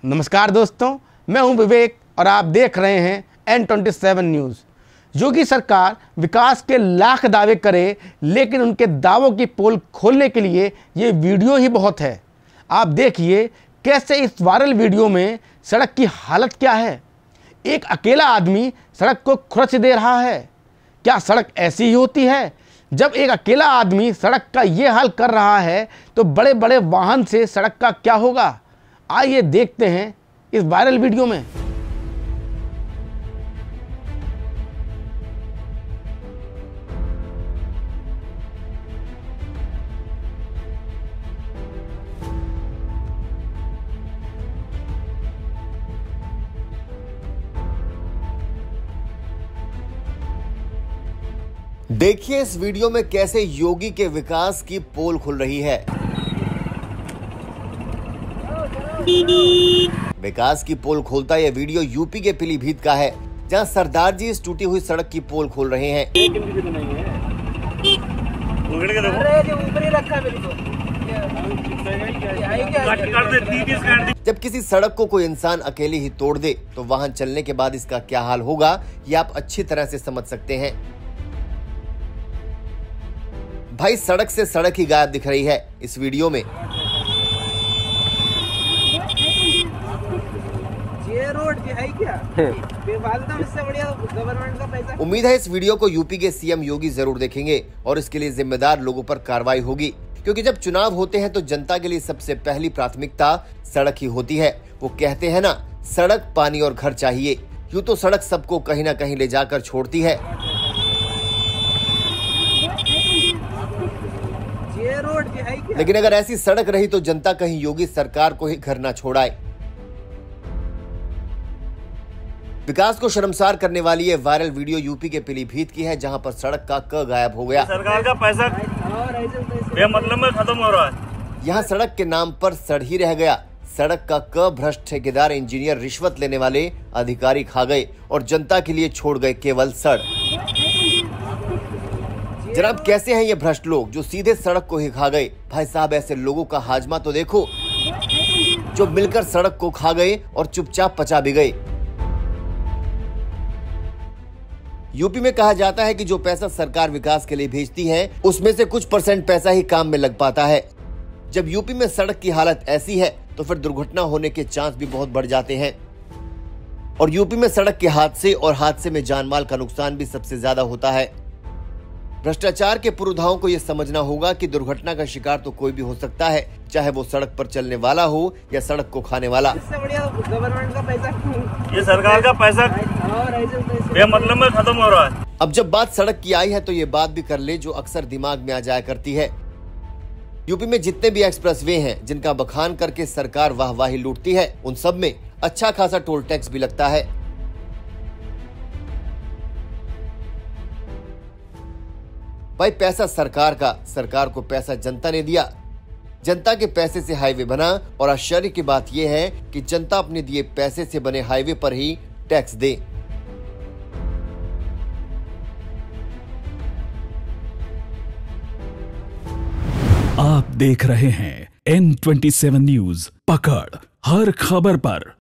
नमस्कार दोस्तों, मैं हूं विवेक और आप देख रहे हैं N27 न्यूज़। योगी सरकार विकास के लाख दावे करे, लेकिन उनके दावों की पोल खोलने के लिए ये वीडियो ही बहुत है। आप देखिए कैसे इस वायरल वीडियो में सड़क की हालत क्या है। एक अकेला आदमी सड़क को खुरच दे रहा है। क्या सड़क ऐसी ही होती है? जब एक अकेला आदमी सड़क का ये हाल कर रहा है तो बड़े बड़े वाहन से सड़क का क्या होगा? आइए देखते हैं इस वायरल वीडियो में। देखिए इस वीडियो में कैसे योगी के विकास की पोल खुल रही है। विकास की पोल खोलता यह वीडियो यूपी के पीलीभीत का है, जहां सरदार जी इस टूटी हुई सड़क की पोल खोल रहे हैं। जब किसी सड़क को कोई इंसान अकेले ही तोड़ दे तो वाहन चलने के बाद इसका क्या हाल होगा, ये आप अच्छी तरह से समझ सकते हैं। भाई सड़क से सड़क ही गायब दिख रही है इस वीडियो में। ये रोड भी है क्या? इससे बढ़िया गवर्नमेंट का पैसा। उम्मीद है इस वीडियो को यूपी के सीएम योगी जरूर देखेंगे और इसके लिए जिम्मेदार लोगों पर कार्रवाई होगी, क्योंकि जब चुनाव होते हैं तो जनता के लिए सबसे पहली प्राथमिकता सड़क ही होती है। वो कहते हैं ना, सड़क, पानी और घर चाहिए। यूं तो सड़क सबको कहीं ना कहीं ले जाकर छोड़ती है। ये रोड भी है क्या? लेकिन अगर ऐसी सड़क रही तो जनता कहीं योगी सरकार को ही घर न छोड़ाए। विकास को शर्मसार करने वाली ये वायरल वीडियो यूपी के पीलीभीत की है, जहां पर सड़क का क गायब हो गया। सरकार का पैसा बेमतलब में खत्म हो रहा है। यहाँ सड़क के नाम पर सड़ ही रह गया। सड़क का क भ्रष्ट ठेकेदार, इंजीनियर, रिश्वत लेने वाले अधिकारी खा गए और जनता के लिए छोड़ गए केवल सड़। जनाब कैसे हैं ये भ्रष्ट लोग जो सीधे सड़क को ही खा गए। भाई साहब ऐसे लोगों का हाजमा तो देखो, जो मिलकर सड़क को खा गए और चुपचाप पचा भी गए। यूपी में कहा जाता है कि जो पैसा सरकार विकास के लिए भेजती है उसमें से कुछ % पैसा ही काम में लग पाता है। जब यूपी में सड़क की हालत ऐसी है तो फिर दुर्घटना होने के चांस भी बहुत बढ़ जाते हैं। और यूपी में सड़क के हादसे और हादसे में जानमाल का नुकसान भी सबसे ज्यादा होता है। भ्रष्टाचार के पुरोधाओं को यह समझना होगा कि दुर्घटना का शिकार तो कोई भी हो सकता है, चाहे वो सड़क पर चलने वाला हो या सड़क को खाने वाला। इससे बढ़िया गवर्नमेंट का पैसा। ये सरकार का पैसा बेमतलब में खत्म हो रहा है। अब जब बात सड़क की आई है तो ये बात भी कर ले जो अक्सर दिमाग में आ जाया करती है। यूपी में जितने भी एक्सप्रेसवे हैं जिनका बखान करके सरकार वाहवाही लूटती है, उन सब में अच्छा खासा टोल टैक्स भी लगता है। भाई पैसा सरकार का, सरकार को पैसा जनता ने दिया। जनता के पैसे से हाईवे बना और आश्चर्य की बात यह है कि जनता अपने दिए पैसे से बने हाईवे पर ही टैक्स दे। आप देख रहे हैं N27 न्यूज़, पकड़ हर खबर पर।